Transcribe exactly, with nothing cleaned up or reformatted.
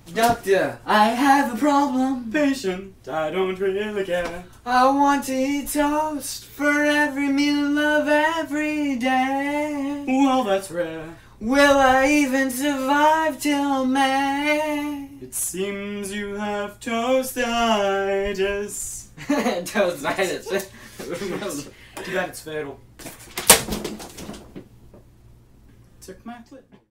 Doctor, I have a problem. Patient, I don't really care. I want to eat toast for every meal of every day. Well, that's rare. Will I even survive till May? It seems you have toastitis. Toastitis. Too bad it's fatal. Took my clip.